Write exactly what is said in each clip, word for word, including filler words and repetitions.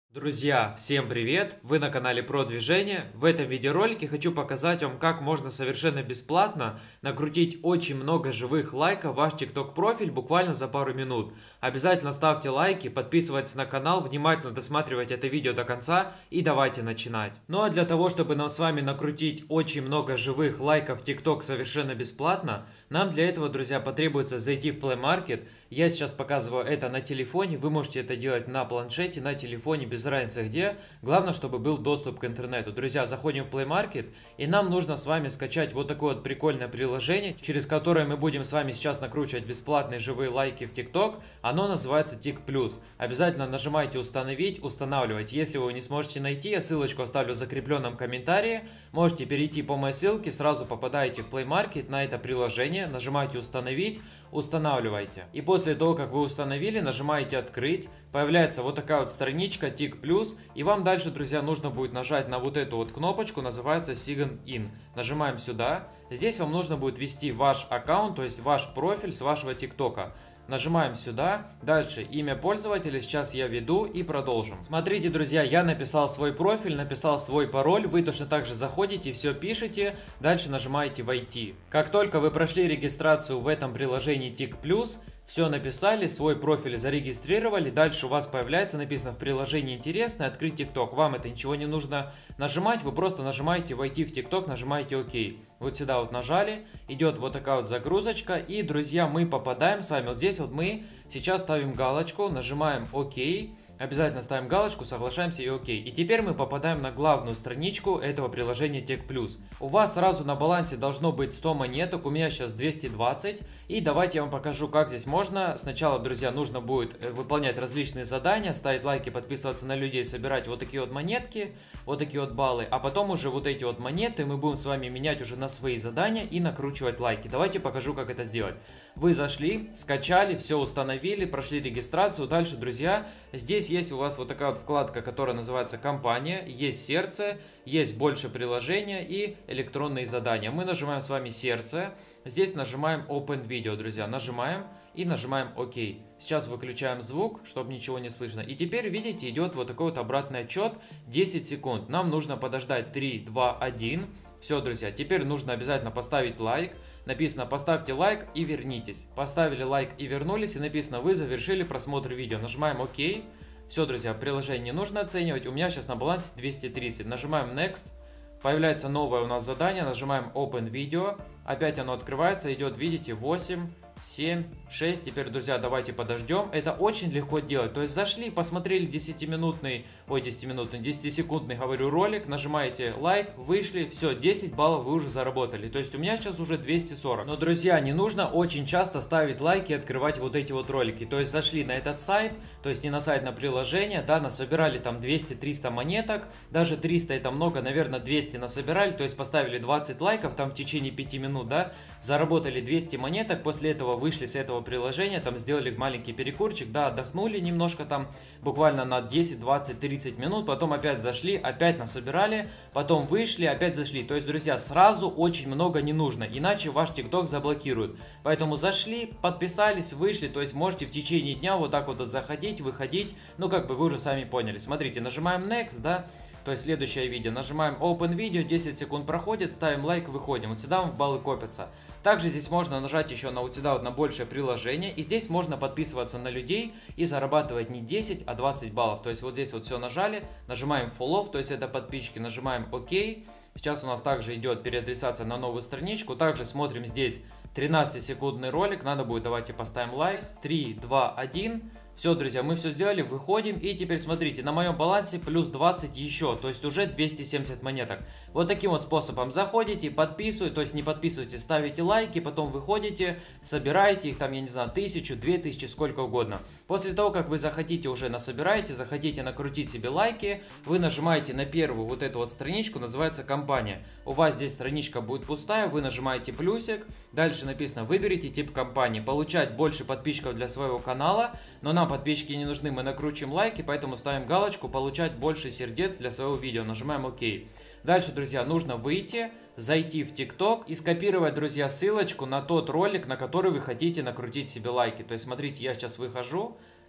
Друзья, всем привет! Вы на канале Продвижение. В этом видеоролике хочу показать вам, как можно совершенно бесплатно накрутить очень много живых лайков в ваш TikTok профиль буквально за пару минут. Обязательно ставьте лайки, подписывайтесь на канал, внимательно досматривайте это видео до конца и давайте начинать. Ну а для того, чтобы нам с вами накрутить очень много живых лайков в TikTok совершенно бесплатно, нам для этого, друзья, потребуется зайти в Play Market. Я сейчас показываю это на телефоне, вы можете это делать на планшете, на телефоне, без разницы где. Главное, чтобы был доступ к интернету. Друзья, заходим в Play Market, и нам нужно с вами скачать вот такое вот прикольное приложение, через которое мы будем с вами сейчас накручивать бесплатные живые лайки в TikTok. Оно называется TikPlus. Обязательно нажимайте «Установить», «Устанавливать». Если вы его не сможете найти, я ссылочку оставлю в закрепленном комментарии. Можете перейти по моей ссылке, сразу попадаете в Play Market на это приложение, нажимаете «Установить», устанавливайте. И после того, как вы установили, нажимаете «Открыть». Появляется вот такая вот страничка TikPlus. И вам дальше, друзья, нужно будет нажать на вот эту вот кнопочку, называется Sign In. Нажимаем сюда. Здесь вам нужно будет ввести ваш аккаунт, то есть ваш профиль с вашего ТикТока. Нажимаем сюда. Дальше имя пользователя сейчас я введу и продолжим. Смотрите, друзья, я написал свой профиль, написал свой пароль. Вы точно так же заходите, все пишете. Дальше нажимаете «Войти». Как только вы прошли регистрацию в этом приложении TikPlus, все написали, свой профиль зарегистрировали, дальше у вас появляется, написано в приложении «Интересно», «Открыть TikTok». Вам это ничего не нужно нажимать, вы просто нажимаете «Войти в TikTok», нажимаете «Ок». Вот сюда вот нажали, идет вот такая вот загрузочка, и, друзья, мы попадаем с вами, вот здесь вот мы сейчас ставим галочку, нажимаем «Ок». Обязательно ставим галочку, соглашаемся и ОК. И теперь мы попадаем на главную страничку этого приложения TikPlus. У вас сразу на балансе должно быть сто монеток, у меня сейчас двести двадцать. И давайте я вам покажу, как здесь можно. Сначала, друзья, нужно будет выполнять различные задания, ставить лайки, подписываться на людей, собирать вот такие вот монетки, вот такие вот баллы. А потом уже вот эти вот монеты мы будем с вами менять уже на свои задания и накручивать лайки. Давайте покажу, как это сделать. Вы зашли, скачали, все установили, прошли регистрацию. Дальше, друзья, здесь есть у вас вот такая вот вкладка, которая называется «Компания», есть «Сердце», есть «Больше приложения» и «Электронные задания». Мы нажимаем с вами «Сердце», здесь нажимаем «Open Video», друзья, нажимаем и нажимаем «Ок». Сейчас выключаем звук, чтобы ничего не слышно. И теперь, видите, идет вот такой вот обратный отчет, десять секунд. Нам нужно подождать три, два, один. Все, друзья, теперь нужно обязательно поставить лайк. Написано «Поставьте лайк и вернитесь». Поставили лайк и вернулись, и написано «Вы завершили просмотр видео». Нажимаем «Ок». Все, друзья, приложение не нужно оценивать. У меня сейчас на балансе двести тридцать. Нажимаем Next. Появляется новое у нас задание. Нажимаем Open Video. Опять оно открывается. Идет, видите, восемь, семь, шесть. Теперь, друзья, давайте подождем. Это очень легко делать. То есть зашли, посмотрели десятиминутный, ой, десятиминутный, десятисекундный, говорю, ролик. Нажимаете лайк, вышли. Все, десять баллов вы уже заработали. То есть у меня сейчас уже двести сорок. Но, друзья, не нужно очень часто ставить лайки и открывать вот эти вот ролики. То есть зашли на этот сайт, то есть не на сайт, на приложение, да, насобирали там двести-триста монеток. Даже триста это много, наверное, двести насобирали. То есть поставили двадцать лайков там в течение пяти минут, да. Заработали двести монеток, после этого вышли с этого приложения, там сделали маленький перекурчик, да, отдохнули немножко там, буквально на десять, двадцать, тридцать минут, потом опять зашли, опять насобирали, потом вышли, опять зашли. То есть, друзья, сразу очень много не нужно, иначе ваш TikTok заблокируют. Поэтому зашли, подписались, вышли, то есть можете в течение дня вот так вот, вот заходить, выходить, ну как бы вы уже сами поняли. Смотрите, нажимаем Next, да. То есть следующее видео. Нажимаем Open Video, десять секунд проходит, ставим лайк, выходим. Вот сюда баллы копятся. Также здесь можно нажать еще на вот сюда вот на большее приложение. И здесь можно подписываться на людей и зарабатывать не десять, а двадцать баллов. То есть вот здесь вот все нажали, нажимаем Follow, то есть это подписчики, нажимаем ОК. Сейчас у нас также идет переадресация на новую страничку. Также смотрим здесь тринадцатисекундный ролик. Надо будет, давайте поставим лайк. три, два, один. Все, друзья, мы все сделали, выходим, и теперь смотрите, на моем балансе плюс двадцать еще, то есть уже двести семьдесят монеток. Вот таким вот способом заходите, подписываете, то есть не подписываете, ставите лайки, потом выходите, собираете их там, я не знаю, тысячу, две тысячи, сколько угодно. После того, как вы захотите уже насобираете, захотите накрутить себе лайки, вы нажимаете на первую вот эту вот страничку, называется «Компания». У вас здесь страничка будет пустая, вы нажимаете плюсик, дальше написано «Выберите тип компании», получать больше подписчиков для своего канала, но нам подписчики не нужны, мы накручиваем лайки, поэтому ставим галочку «Получать больше сердец для своего видео», нажимаем «Ок». Дальше, друзья, нужно выйти, зайти в TikTok и скопировать, друзья, ссылочку на тот ролик, на который вы хотите накрутить себе лайки. То есть, смотрите, я сейчас выхожу,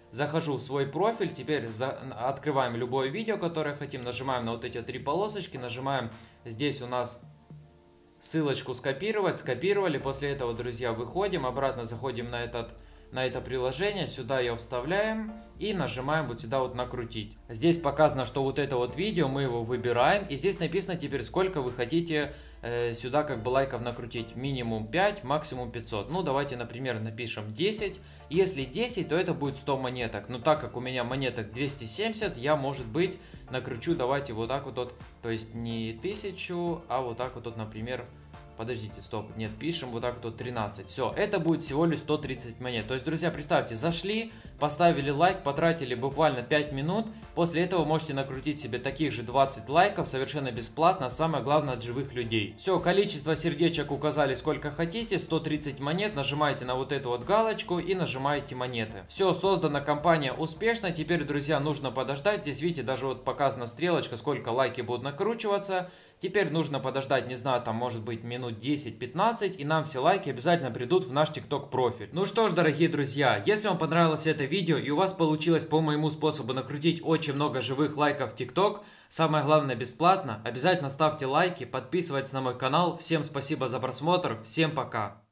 захожу в свой профиль, теперь за, открываем любое видео, которое хотим, нажимаем на вот эти три полосочки, нажимаем здесь у нас ссылочку скопировать, скопировали, после этого, друзья, выходим, обратно заходим на этот на это приложение, сюда ее вставляем и нажимаем вот сюда вот накрутить. Здесь показано, что вот это вот видео, мы его выбираем, и здесь написано теперь, сколько вы хотите э, сюда как бы лайков накрутить. Минимум пять, максимум пятьсот. Ну, давайте, например, напишем десять. Если десять, то это будет сто монеток. Но так как у меня монеток двести семьдесят, я, может быть, накручу, давайте вот так вот, вот то есть не тысячу, а вот так вот, вот, например, подождите, стоп, нет, пишем вот так вот тринадцать. Все, это будет всего лишь сто тридцать монет. То есть, друзья, представьте, зашли, поставили лайк, потратили буквально пять минут. После этого можете накрутить себе таких же двадцать лайков совершенно бесплатно, а самое главное, от живых людей. Все, количество сердечек указали сколько хотите, сто тридцать монет, нажимаете на вот эту вот галочку и нажимаете монеты. Все, создана компания успешно. Теперь, друзья, нужно подождать. Здесь, видите, даже вот показана стрелочка, сколько лайки будут накручиваться. Теперь нужно подождать, не знаю, там может быть минут десять-пятнадцать, и нам все лайки обязательно придут в наш ТикТок профиль. Ну что ж, дорогие друзья, если вам понравилось это видео и у вас получилось по моему способу накрутить очень много живых лайков в ТикТок, самое главное бесплатно, обязательно ставьте лайки, подписывайтесь на мой канал. Всем спасибо за просмотр, всем пока!